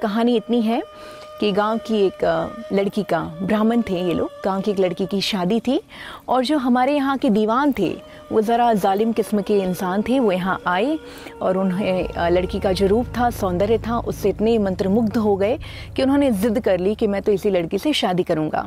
कहानी इतनी है कि गांव की एक लड़की का, ब्राह्मण थे ये लोग, गांव की एक लड़की की शादी थी और जो हमारे यहाँ के दीवान थे वो ज़रा जालिम किस्म के इंसान थे। वो यहाँ आए और उन्हें लड़की का जो रूप था, सौंदर्य था, उससे इतने मंत्रमुग्ध हो गए कि उन्होंने ज़िद कर ली कि मैं तो इसी लड़की से शादी करूँगा।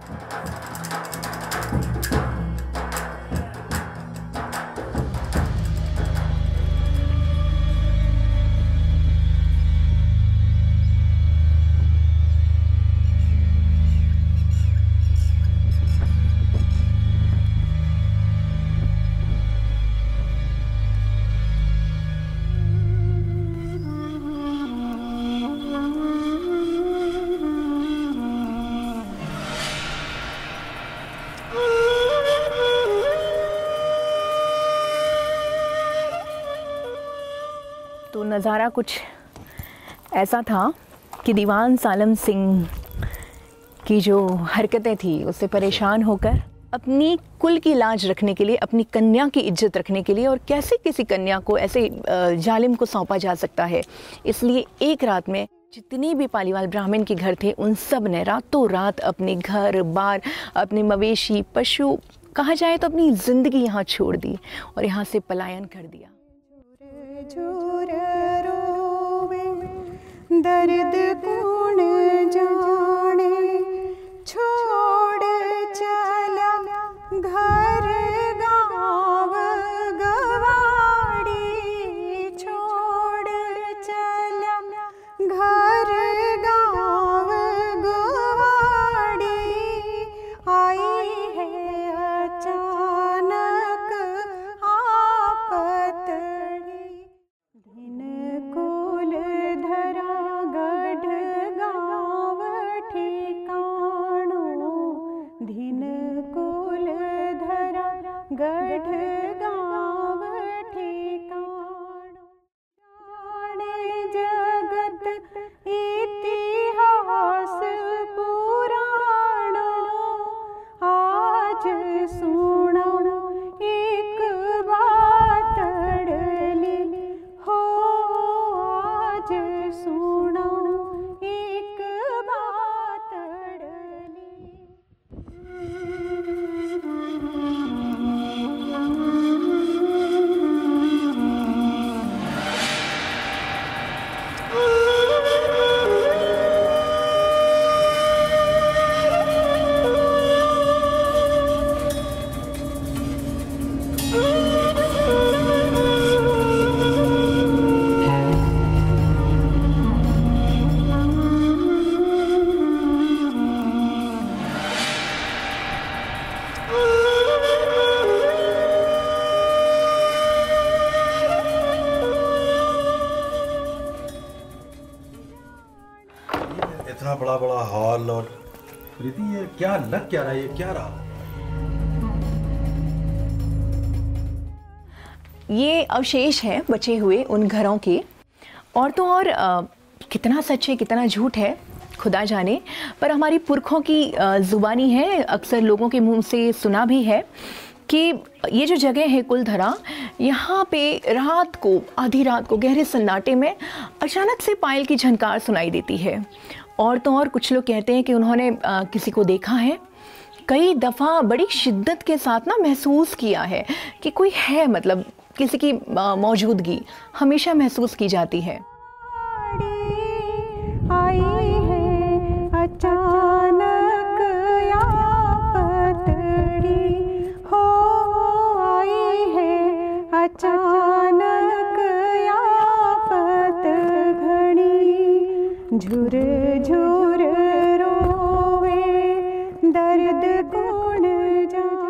तो नज़ारा कुछ ऐसा था कि दीवान सालम सिंह की जो हरकतें थी उससे परेशान होकर अपनी कुल की लाज रखने के लिए, अपनी कन्या की इज्जत रखने के लिए, और कैसे किसी कन्या को ऐसे जालिम को सौंपा जा सकता है, इसलिए एक रात में जितनी भी पालीवाल ब्राह्मण के घर थे उन सब ने रातों रात अपने घर बार, अपने मवेशी, पशु, कहा जाए तो अपनी ज़िंदगी यहाँ छोड़ दी और यहाँ से पलायन कर दिया। दर्द कौन जाने, छोड़ चला घर गाँव गवाड़ी, छोड़ चला घर गाँव गवाड़ी, आई है अचानक आपतड़ी, दिन कुल धरा गढ़ गाँव ठिकानो, दिन कुल धरा गढ़ गाँव ठिकानो, जाने जगत इतिहास पुराणो, आज सुनो एक बातड़ली हो, आज सुनो एक बातड़ली। इतना बड़ा बड़ा हॉल, और प्रीति ये क्या लग क्या रहा है, ये क्या रहा? ये अवशेष हैं बचे हुए उन घरों के, और तो और कितना सच है कितना झूठ है खुदा जाने, पर हमारी पुरखों की ज़ुबानी है, अक्सर लोगों के मुंह से सुना भी है कि ये जो जगह है कुलधरा, यहाँ पे रात को, आधी रात को गहरे सन्नाटे में अचानक से पायल की झनकार सुनाई देती है। और तो और कुछ लोग कहते हैं कि उन्होंने किसी को देखा है, कई दफ़ा बड़ी शिद्दत के साथ ना महसूस किया है कि कोई है, मतलब किसी की मौजूदगी हमेशा महसूस की जाती है। आई है अचानक आपतड़ी हो, आई है अचानक आपत घड़ी, झुर झुर रोवे दर्द कौन जाने।